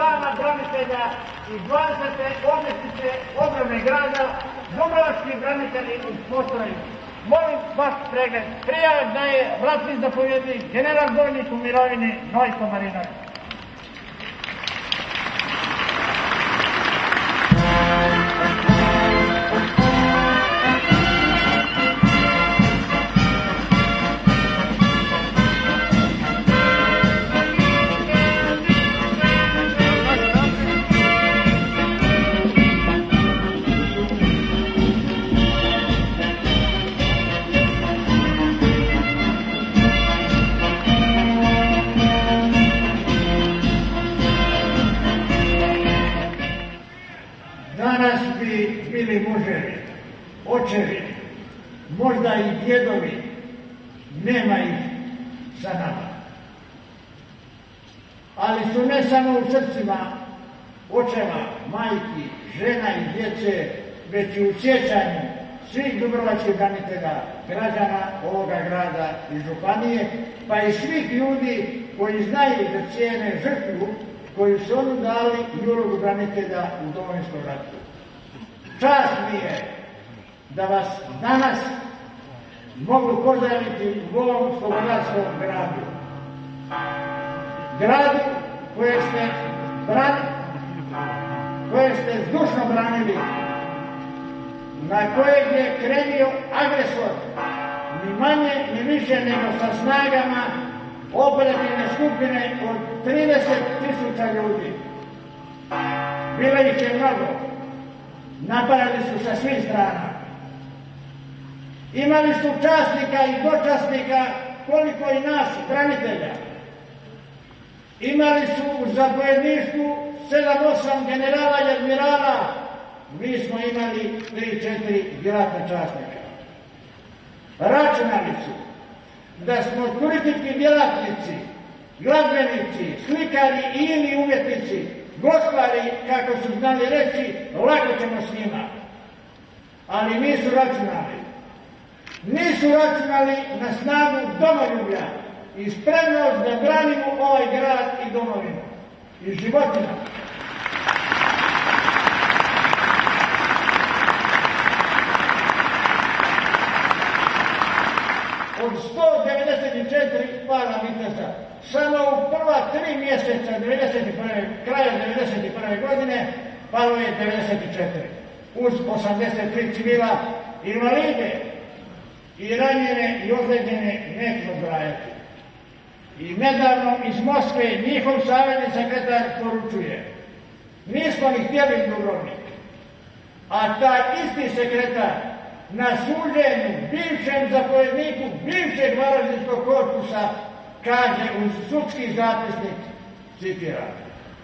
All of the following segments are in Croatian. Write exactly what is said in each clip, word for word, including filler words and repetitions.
dana branitelja i dvadesete obljetnice obrane grada dubrovački branitelji uspostavljaju. Molim vaš pregled. Prijave da je ratni zapovjednik general bojnik u mirovini Nojko Marinović. Danas bi bili muževi, očevi, možda i djedovi, nema ih sa nama. Ali su ne samo u srcima očeva, majki, žena i djece, već i u sjećanju svih dubrovačkih branitelja, građana ovoga grada i županije, pa i svih ljudi koji znaju da cijene žrtvu koju su onu dali i ulogu branitelja u Domovinskom ratu. Čast mi je da vas danas mogu pozdraviti u ovom slobodarskom gradu. Gradu koje ste branili, koje ste zdušno branili, na kojeg je krenio agresor, ni manje ni više nego sa snagama operativne skupine od trideset tisuća ljudi. Bilo ih je mnogo. Napadali su sa svih strana. Imali su časnika i dočasnika koliko i nas, branitelja. Imali su u zapovjedništvu sedam osam generala i admirala. Mi smo imali tri četiri djelatne časnika. Računali su da smo turistički djelatnici, glazbenici, slikari i ini umjetnici, gospari, kako su znali reći, lako ćemo s njima. Ali nisu računali. Nisu računali na snagu domoljublja i spremnost da branimo ovaj grad i domovinu i životina. Od sto devedeset četiri pala viteza, samo u prva tri mjeseca kraja devedeset prve godine palo je devedeset četiri. Uz osamdeset tri civila, invalide i ranjene i ozlijeđene nećemo zbrajati. I nedavno iz Moskve njihov savezni sekretar poručuje: nismo ni htjeli Dubrovnik. A taj isti sekretar na suđenju bivšem zapovjedniku bivšeg Varaždinskog korpusa kaže uz sudski zapisnik, citiram: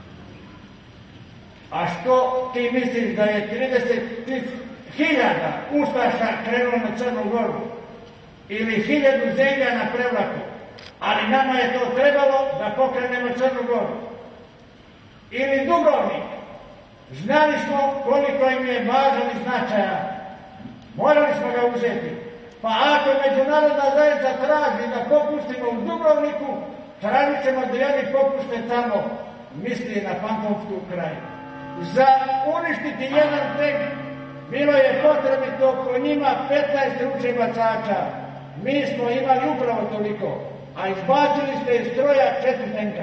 a što ti misliš da je trideset hiljada ustaša krenulo na Crnu Goru ili hiljadu zelja na Prevlaku, ali nama je to trebalo da pokrenemo Crnu Goru. Ili Dubrovnik, znali smo koliko im je važan i značajan, morali smo ga uzeti. Pa ako međunarodna zajednica traži da popustimo u Dubrovniku, tražit ćemo da jedni popuste tamo, misli na Fantomsku krajinu. Za uništiti jedan tek bilo je potrebito po njima petnaest ručnih bacača. Mi smo imali upravo toliko, a izbacili ste iz stroja četiri tenka.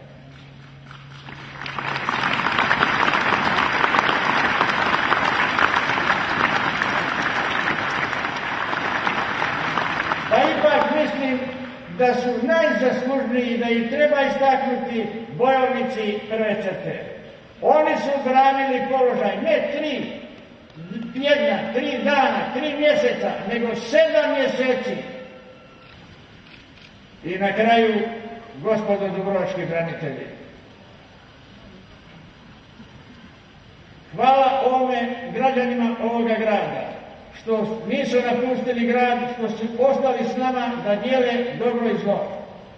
Pa ipak mislim da su najzaslužniji, da ih treba istaknuti bojovnici prve crte. Oni su branili položaj ne tri tjedna, tri dana, tri mjeseca, nego sedam mjeseci. I na kraju, gospodo dubrovački branitelji, hvala ovome građanima ovoga grada što nisu napustili grad, što su ostali s nama da dijele dobro i zlo.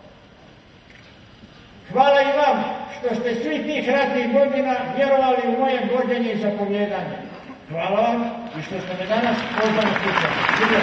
Hvala i vama što ste svih tih ratnih godina vjerovali u moje vođenje i zapovjedanje. Hvala vam i što ste me danas pozvali slušati.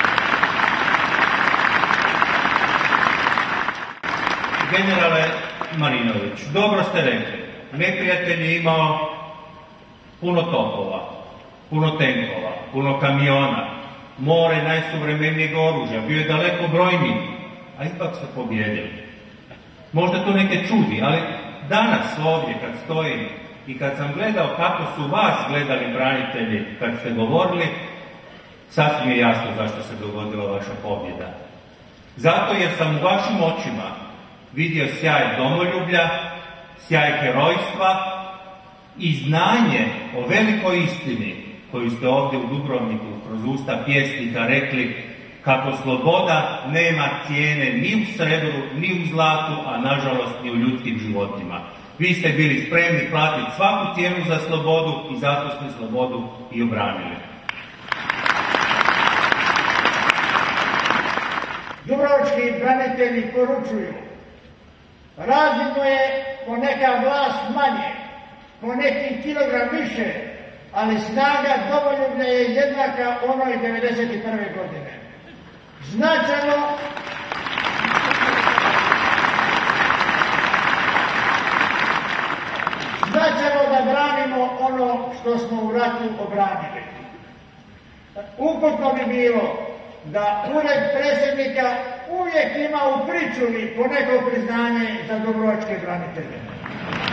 Generale, Marinović, dobro ste rekli. Neprijatelj je imao puno topova, puno tenkova, puno kamiona, more najsuvremenijeg oružja, bio je daleko brojniji, a ipak su pobjedili. Možda to neke čudi, ali danas ovdje kad stojim i kad sam gledao kako su vas gledali branitelji kad ste govorili, sasvim je jasno zašto se dogodila vaša pobjeda. Zato jer sam u vašim očima vidio sjaj domoljublja, sjaj herojstva i znanje o velikoj istini koju ste ovdje u Dubrovniku kroz usta pjesnika rekli kako sloboda nema cijene ni u srebru, ni u zlatu, a nažalost ni u ljudskim životima. Vi ste bili spremni platiti svaku cijenu za slobodu i zato ste slobodu i obranili. Dubrovački branitelji poručuju, razvidno je poneka vlast manje, po neki kilogram više, ali snaga domoljublja je jednaka onoj devedeset prve godine. Značajno značajno da branimo ono što smo u ratu obranili. Uputno bi bilo da ured predsjednika uvijek ima u pričuvi po neko priznanje za dubrovačke branitelje.